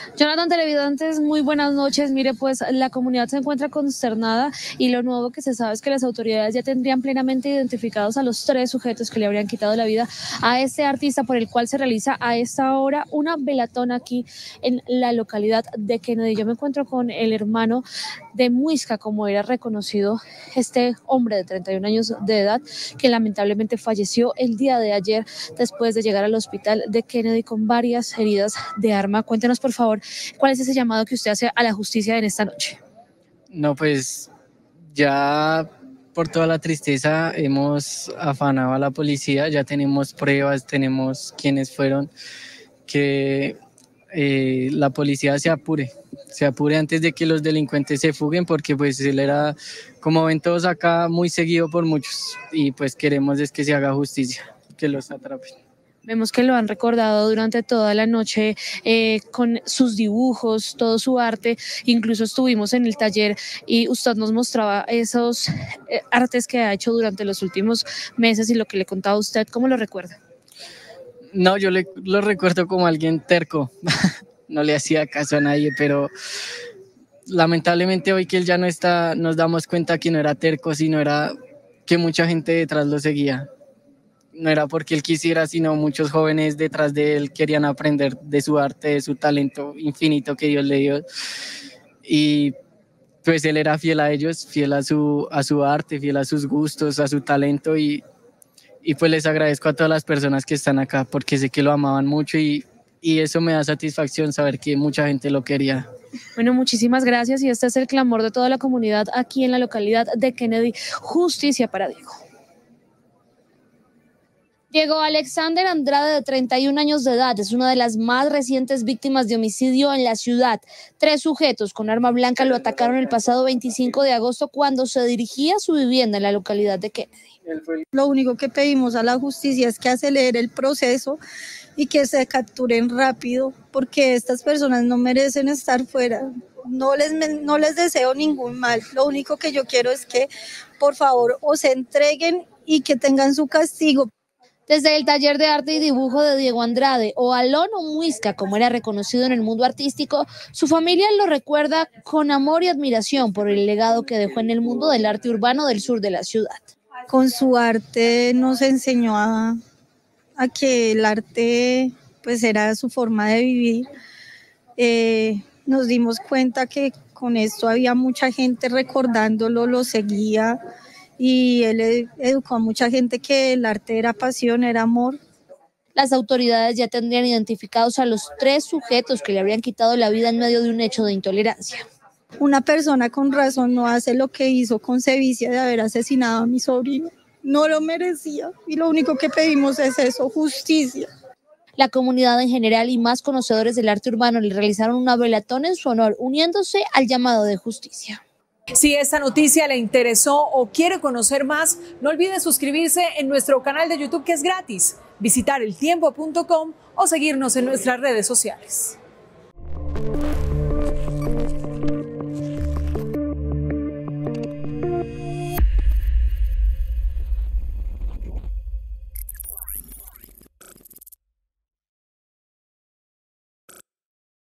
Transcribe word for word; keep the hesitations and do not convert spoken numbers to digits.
Jonathan, televidentes, muy buenas noches. Mire, pues la comunidad se encuentra consternada y lo nuevo que se sabe es que las autoridades ya tendrían plenamente identificados a los tres sujetos que le habrían quitado la vida a este artista, por el cual se realiza a esta hora una velatón aquí en la localidad de Kennedy. Yo me encuentro con el hermano de Muisca, como era reconocido este hombre de treinta y un años de edad, que lamentablemente falleció el día de ayer después de llegar al hospital de Kennedy con varias heridas de arma. Cuéntenos, por favor, ¿cuál es ese llamado que usted hace a la justicia en esta noche? No, pues ya por toda la tristeza hemos afanado a la policía, ya tenemos pruebas, tenemos quiénes fueron, que eh, la policía se apure, se apure antes de que los delincuentes se fuguen, porque pues él era, como ven todos acá, muy seguido por muchos y pues queremos es que se haga justicia, que los atrapen. Vemos que lo han recordado durante toda la noche eh, con sus dibujos, todo su arte. Incluso estuvimos en el taller y usted nos mostraba esos eh, artes que ha hecho durante los últimos meses y lo que le contaba a usted. ¿Cómo lo recuerda? No, yo le, lo recuerdo como alguien terco, no le hacía caso a nadie, pero lamentablemente hoy que él ya no está, nos damos cuenta que no era terco, sino era que mucha gente detrás lo seguía. No era porque él quisiera, sino muchos jóvenes detrás de él querían aprender de su arte, de su talento infinito que Dios le dio. Y pues él era fiel a ellos, fiel a su, a su arte, fiel a sus gustos, a su talento. Y, y pues les agradezco a todas las personas que están acá porque sé que lo amaban mucho y, y eso me da satisfacción saber que mucha gente lo quería. Bueno, muchísimas gracias y este es el clamor de toda la comunidad aquí en la localidad de Kennedy. Justicia para Diego. Diego Alexander Andrade, de treinta y un años de edad, es una de las más recientes víctimas de homicidio en la ciudad. Tres sujetos con arma blanca lo atacaron el pasado veinticinco de agosto cuando se dirigía a su vivienda en la localidad de Kennedy. Lo único que pedimos a la justicia es que acelere el proceso y que se capturen rápido, porque estas personas no merecen estar fuera. No les, no les deseo ningún mal. Lo único que yo quiero es que, por favor, o se entreguen y que tengan su castigo. Desde el taller de arte y dibujo de Diego Andrade, o Alon o Muisca, como era reconocido en el mundo artístico, su familia lo recuerda con amor y admiración por el legado que dejó en el mundo del arte urbano del sur de la ciudad. Con su arte nos enseñó a, a que el arte pues era su forma de vivir. Eh, nos dimos cuenta que con esto había mucha gente recordándolo, lo seguía. Y él educó a mucha gente que el arte era pasión, era amor. Las autoridades ya tendrían identificados a los tres sujetos que le habrían quitado la vida en medio de un hecho de intolerancia. Una persona con razón no hace lo que hizo con sevicia de haber asesinado a mi sobrino. No lo merecía y lo único que pedimos es eso, justicia. La comunidad en general y más conocedores del arte urbano le realizaron una velatón en su honor, uniéndose al llamado de justicia. Si esta noticia le interesó o quiere conocer más, no olvide suscribirse en nuestro canal de YouTube, que es gratis, visitar el tiempo punto com o seguirnos en nuestras redes sociales.